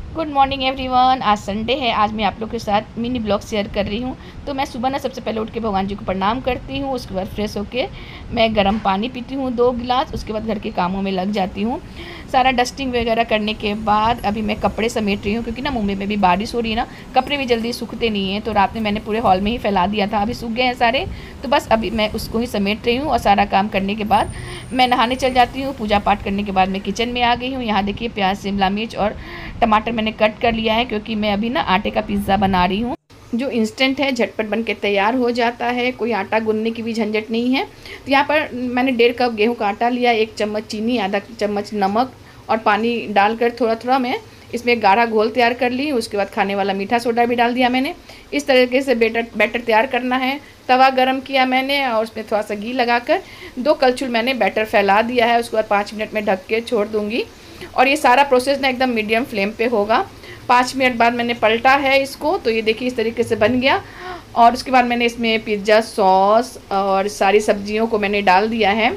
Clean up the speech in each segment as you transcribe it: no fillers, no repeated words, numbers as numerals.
Good morning everyone. आज Sunday है। आज मैं आप लोग के साथ मिनी ब्लॉग शेयर कर रही हूँ। तो मैं सुबह ना सबसे पहले उठ के भगवान जी को प्रणाम करती हूँ। उसके बाद फ्रेश होके मैं गर्म पानी पीती हूँ 2 गिलास। उसके बाद घर के कामों में लग जाती हूँ। सारा डस्टिंग वगैरह करने के बाद अभी मैं कपड़े समेट रही हूँ, क्योंकि ना मुंबई में भी बारिश हो रही है ना, कपड़े भी जल्दी सूखते नहीं हैं। तो रात में मैंने पूरे हॉल में ही फैला दिया था, अभी सूख गए हैं सारे। तो बस अभी मैं उसको ही समेट रही हूँ और सारा काम करने के बाद मैं नहाने चल जाती हूँ। पूजा पाठ करने के बाद मैं किचन में आ गई हूँ। यहाँ देखिए प्याज, शिमला मिर्च और टमाटर मैंने कट कर लिया है, क्योंकि मैं अभी ना आटे का पिज़्ज़ा बना रही हूँ जो इंस्टेंट है, झटपट बन के तैयार हो जाता है। कोई आटा गूंदने की भी झंझट नहीं है। तो यहाँ पर मैंने 1.5 कप गेहूं का आटा लिया, 1 चम्मच चीनी, आधा चम्मच नमक और पानी डालकर थोड़ा थोड़ा मैं इसमें गाढ़ा घोल तैयार कर ली। उसके बाद खाने वाला मीठा सोडा भी डाल दिया मैंने। इस तरीके से बैटर तैयार करना है। तवा गरम किया मैंने और उसमें थोड़ा सा घी लगाकर 2 कलछुल मैंने बैटर फैला दिया है। उसके बाद 5 मिनट में ढक के छोड़ दूँगी और ये सारा प्रोसेस ना एकदम मीडियम फ्लेम पे होगा। 5 मिनट बाद मैंने पलटा है इसको, तो ये देखिए इस तरीके से बन गया। और उसके बाद मैंने इसमें पिज़्ज़ा सॉस और सारी सब्जियों को मैंने डाल दिया है।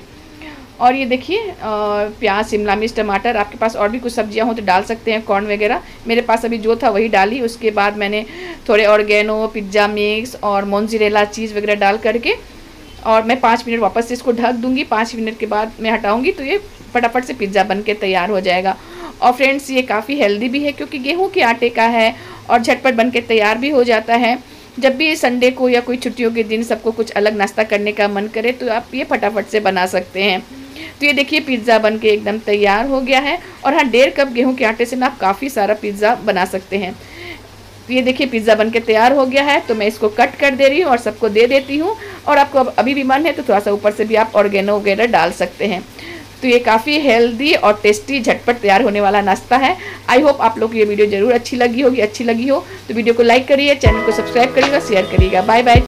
और ये देखिए प्याज, शिमला मिर्च, टमाटर, आपके पास और भी कुछ सब्जियां हो तो डाल सकते हैं, कॉर्न वगैरह। मेरे पास अभी जो था वही डाली। उसके बाद मैंने थोड़े ऑर्गेनो, पिज़्ज़ा मिक्स और मोज़रेला चीज़ वगैरह डाल करके और मैं 5 मिनट वापस से इसको ढक दूँगी। 5 मिनट के बाद मैं हटाऊँगी तो ये फटाफट से पिज़्ज़ा बन के तैयार हो जाएगा। और फ्रेंड्स ये काफ़ी हेल्दी भी है, क्योंकि गेहूं के आटे का है और झटपट बन के तैयार भी हो जाता है। जब भी संडे को या कोई छुट्टियों के दिन सबको कुछ अलग नाश्ता करने का मन करे तो आप ये फटाफट से बना सकते हैं। तो ये देखिए पिज़्ज़ा बन के एकदम तैयार हो गया है। और हाँ, 1.5 कप गेहूँ के आटे से ना आप काफ़ी सारा पिज़्ज़ा बना सकते हैं। तो ये देखिए पिज़्ज़ा बनके तैयार हो गया है। तो मैं इसको कट कर दे रही हूँ और सबको दे देती हूँ। और आपको अभी भी मन है तो थोड़ा सा ऊपर से भी आप ऑर्गेनो वगैरह डाल सकते हैं। तो ये काफ़ी हेल्दी और टेस्टी झटपट तैयार होने वाला नाश्ता है। आई होप आप लोग को ये वीडियो ज़रूर अच्छी लगी हो तो वीडियो को लाइक करिए, चैनल को सब्सक्राइब करिएगा, शेयर करिएगा। Bye bye.